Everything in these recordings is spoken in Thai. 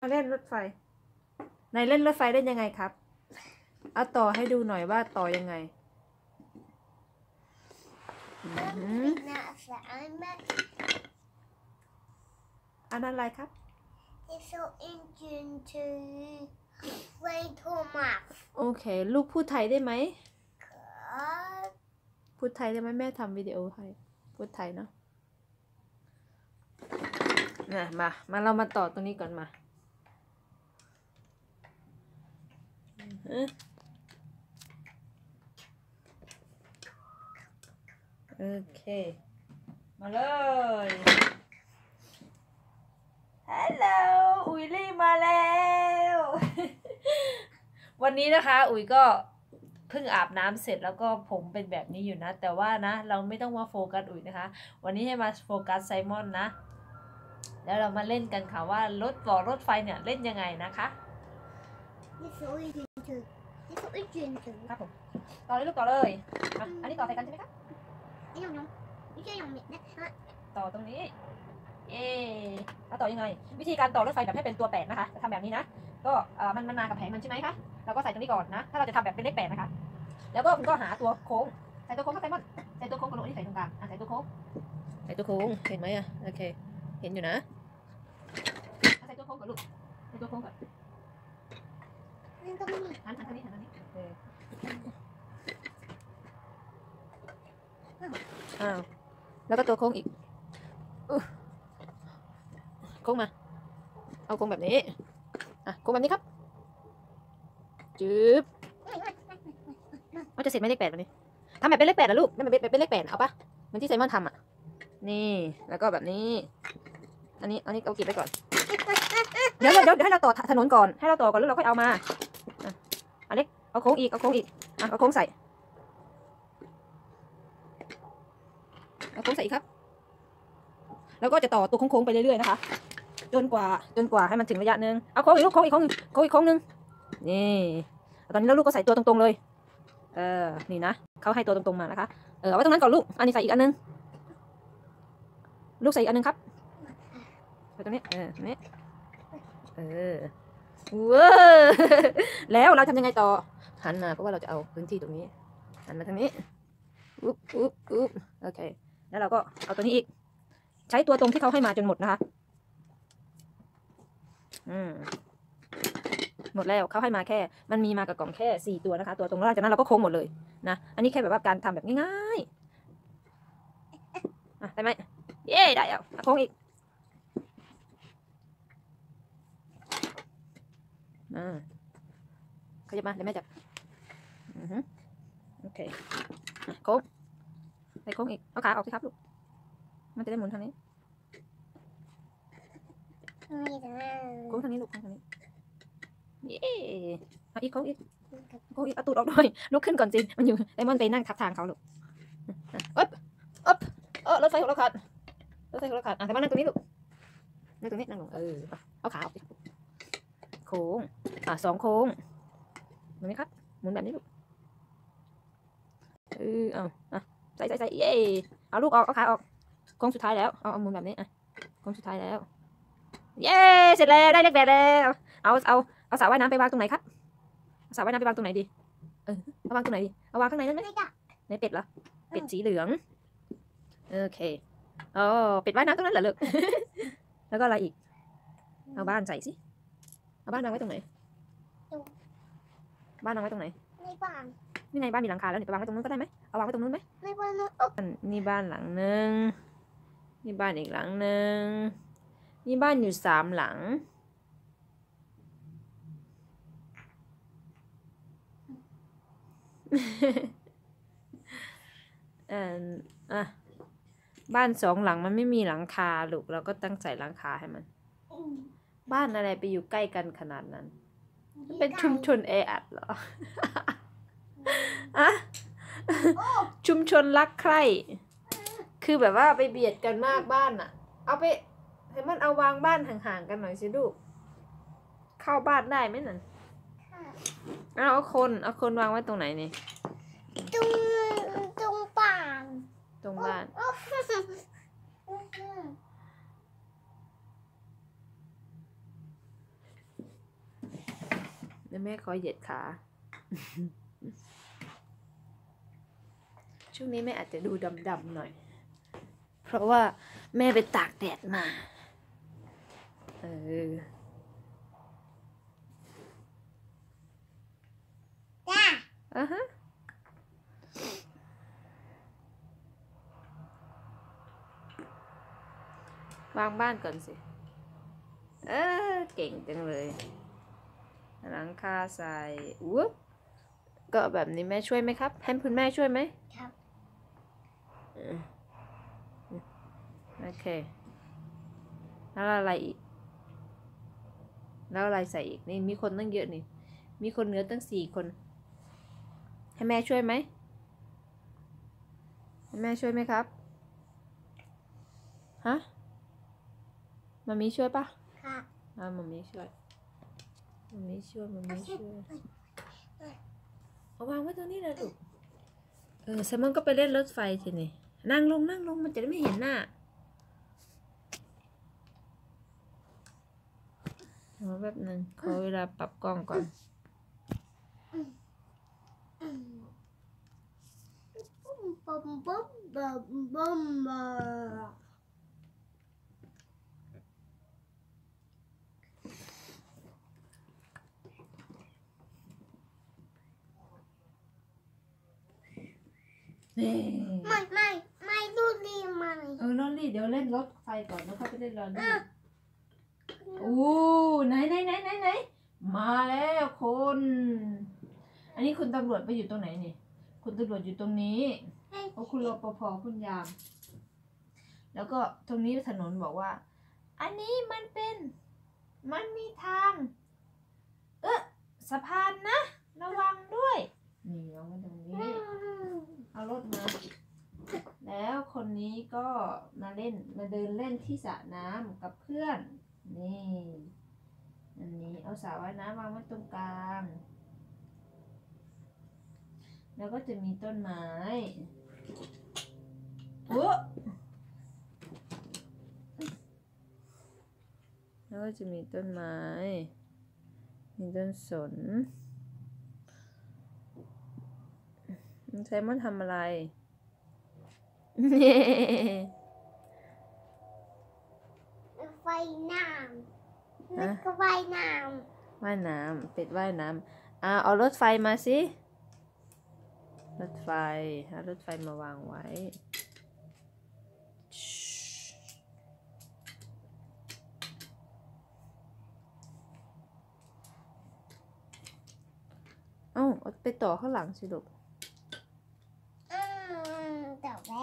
มาเล่นรถไฟไหนเล่นรถไฟได้ยังไงครับเอาต่อให้ดูหน่อยว่าต่อยังไงอันนั้นอะไรครับ โอเคลูกพูดไทยได้ไหมพูดไทยได้ไหมแม่ทำวิดีโอให้พูดไทยเนาะนะมาเรามาต่อตรงนี้ก่อนมาโอเคมาเลยฮัลโหลอุ๋ยลี่มาแล้ว วันนี้นะคะอุ๋ยก็เพิ่งอาบน้ำเสร็จแล้วก็ผมเป็นแบบนี้อยู่นะแต่ว่านะเราไม่ต้องมาโฟกัสอุ๋ยนะคะวันนี้ให้มาโฟกัสไซมอนนะแล้วเรามาเล่นกันค่ะว่ารถไฟเนี่ยเล่นยังไงนะคะครับผมต่อเลยลูกต่อเลยอันนี้ต่อใส่กันใช่ไหมคะต่อตรงนี้แล้วต่อยังไงวิธีการต่อรถไฟแบบให้เป็นตัวแปดนะคะจะทำแบบนี้นะก็มันมากับแผงมันใช่ไหมคะเราก็ใส่ตรงนี้ก่อนนะถ้าเราจะทำแบบเป็นเลขแปดนะคะแล้วก็คุณก็หาตัวโค้งใส่ตัวโค้งครับไซมอนใส่ตัวโค้งกระโดดนี่ใส่ตรงกลางใส่ตัวโค้งเห็นไหมโอเคเห็นอยู่นะใส่ตัวโค้งก่อนลูกใส่ตัวโค้งก่อนหันทางนี้แล้วก็ตัวโค้งอีกโค้งมาเอาโค้งแบบนี้โค้งแบบนี้ครับจืบจะเสร็จไหมเลขแปดแบบนี้ทำแบบเป็นเลขแปดนะลูกไม่เป็นเลขแปดเอาปะเหมือนที่ไซมอนทำนี่แล้วก็แบบนี้อันนี้เอาเก็บไว้ก่อนเดี๋ยวให้เราต่อถนนก่อนให้เราต่อก่อนแล้วเราค่อยเอามาอันนี้เอาโค้งอีกเอาโค้งใส่อีกครับแล้วก็จะต่อตัวโค้งไปเรื่อยๆนะคะจนกว่าให้มันถึงระยะนึงเอาโค้งอีกลูกโค้งอีกโค้งนึงนี่ตอนนี้แล้วลูกก็ใส่ตัวตรงๆเลยนี่นะเขาให้ตัวตรงๆมานะคะเอาไว้ตรงนั้นก่อนลูกอันนี้ใส่อีกอันนึงลูกใส่อีกอันนึงครับใส่ตรงนี้ตรงนี้ว้าแล้วเราทำยังไงต่อหันมาเพราะว่าเราจะเอาพื้นที่ตรงนี้หันมาทางนี้อุ๊บโอเคแล้วเราก็เอาตัวนี้อีกใช้ตัวตรงที่เขาให้มาจนหมดนะคะหมดแล้วเขาให้มาแค่มันมีมากับกล่องแค่4ตัวนะคะตัวตรงแล้วจากนั้นเราก็โค้งหมดเลยนะอันนี้แค่แบบว่าการทำแบบง่ายๆได้ไหมเย้ได้แล้วโค้งอีกขยับมาเดี๋ยวแม่จับโอเคโค้งใส่โค้งอีกเอาขาออกสิครับลูกมันจะได้หมุนทางนี้โค้งทางนี้ลูกโค้งทางนี้เย้อีกโค้งอีกเอาตูดออกหน่อยลุกขึ้นก่อนสิมันอยู่ไอ้มันไปนั่งทับทางเขาลูกรถไฟของเราขาดแต่ว่านั่งตรงนี้ลูกนั่งตรงนี้นั่งลงเอาขาออกสิโค้ง2โค้งเห็นไหมครับหมุนแบบนี้ลูกใส่เย้เอาลูกออกเอาขาออกโค้งสุดท้ายแล้วเอาหมุนแบบนี้โค้งสุดท้ายแล้วเย้เสร็จแล้วได้เลข8แล้วเอาสระว่ายน้ำไปวางตรงไหนครับสระว่ายน้ำไปวางตรงไหนดีเอาวางตรงไหนดีเอาวางข้างในนั้นไหมในเป็ดเหรอเป็ดสีเหลืองโอเคเป็ดว่ายน้ำตรงนั้นเหรอลูก แล้วก็อะไรอีกเอาบ้านใส่สิเอาบ้านวางไว้ตรงไหนบ้านวางไว้ตรงไหนนี่ไงบ้านมีหลังคาแล้วนี่ไปวางไว้ตรงนู้นก็ได้ไหมเอาวางไว้ตรงนู้นไหมนี่บ้านหลังนึงนี่บ้านอีกหลังนึงนี่บ้านอยู่3หลังบ้าน2หลังมันไม่มีหลังคาลูกเราก็ตั้งใส่หลังคาให้มันบ้านอะไรไปอยู่ใกล้กันขนาดนั้นเป็นชุมชนแออัดเหรอ ชุมชนรักใคร่คือแบบว่าไปเบียดกันมากบ้านเอาไปให้มันเอาวางบ้านห่างๆกันหน่อยสิลูกเข้าบ้านได้ไหมนั่นเอาคนวางไว้ตรงไหนนี่ตรงบ้านเดี๋ยวแม่ขอเหยียดขา ช่วงนี้แม่อาจจะดูดำๆหน่อยเพราะว่าแม่ไปตากแดดมาจ้าฮะวางบ้านก่อนสิเก่งจังเลยหลังคาใส่อุ๊บก็แบบนี้แม่ช่วยไหมครับให้คุณแม่ช่วยไหมครับโอเคแล้วอะไรอีกแล้วอะไรใส่อีกนี่มีคนตั้งเยอะนี่มีคนเหลือตั้ง4 คนให้แม่ช่วยไหมให้แม่ช่วยไหมครับฮะมามีช่วยปะครับมามีช่วยเอาวางไว้ตรงนี้เลยลูกแซมมอนก็ไปเล่นรถไฟทีนี่นั่งลงมันจะได้ไม่เห็นหน้าแป๊บนึงขอเวลาปรับกล้องก่อนไม่ดูดีไหมลอรี่เดี๋ยวเล่นรถไฟก่อนแล้วเข้าไปเล่นลอรี่โอ้ไหนมาแล้วคนอันนี้คุณตำรวจไปอยู่ตรงไหนนี่คุณตำรวจอยู่ตรงนี้คุณรปภคุณยามแล้วก็ตรงนี้ถนนบอกว่าอันนี้มันมีทางสะพานนะระวังด้วยนี่เอาไว้ตรงนี้เอารถมาแล้วคนนี้ก็มาเดินเล่นที่สระน้ำกับเพื่อนนี่อันนี้เอาสระว่ายน้ำวางไว้ตรงกลางแล้วก็จะมีต้นไม้แล้วก็จะมีต้นไม้มีต้นสนไซมอนทำอะไรไฟน้ำแล้วก็ว่ายน้ำเป็ดว่ายน้ำเอารถไฟมาสิรถไฟเอารถไฟมาวางไว้เอาไปต่อข้างหลังสิลูกต่อไป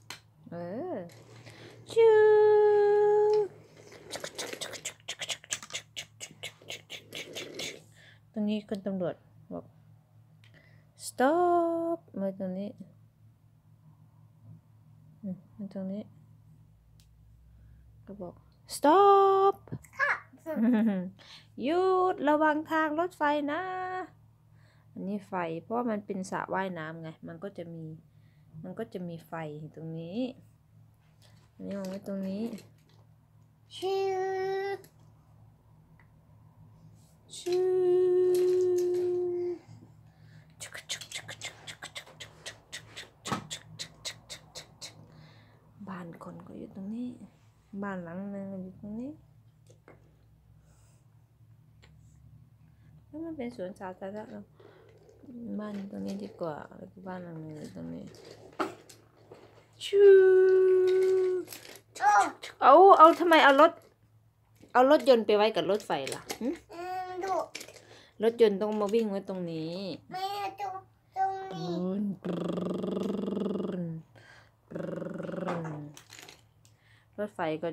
ชูตรงนี้คุณตำรวจบอก stop มาตรงนี้มาตรงนี้ก็บอก stop หยุดระวังทางรถไฟนะอันนี้ไฟเพราะว่ามันเป็นสระว่ายน้ำไงมันก็จะมีไฟตรงนี้อันนี้วางไว้ตรงนี้ชื่อบ้านคนก็อยู่ตรงนี้บ้านหลังนึงอยู่ตรงนี้แล้วมันเป็นสวนสาธารณะบ้านตรงนี้ดีกว่าแล้วก็บ้านหลังนึงอยู่ตรงนี้เอาทำไมเอารถยนต์ไปไว้กับรถไฟล่ะรถยนต์ต้องมาวิ่งไว้ตรงนี้ไม่ตรงนี้รถไฟก็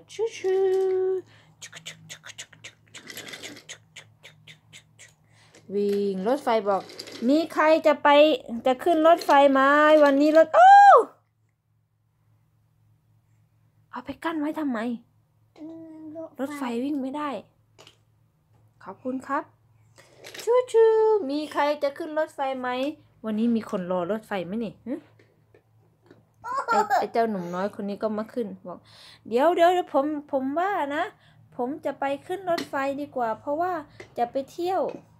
วิ่งรถไฟบอกมีใครจะขึ้นรถไฟไหมวันนี้เอาไปกั้นไว้ทำไมรถไฟวิ่งไม่ได้ขอบคุณครับชูมีใครจะขึ้นรถไฟไหมวันนี้มีคนรอรถไฟไหมนี่ไอ้เจ้าหนุ่มน้อยคนนี้ก็มาขึ้นบอกเดี๋ยวผมว่านะผมจะไปขึ้นรถไฟดีกว่าเพราะว่าจะไปเที่ยว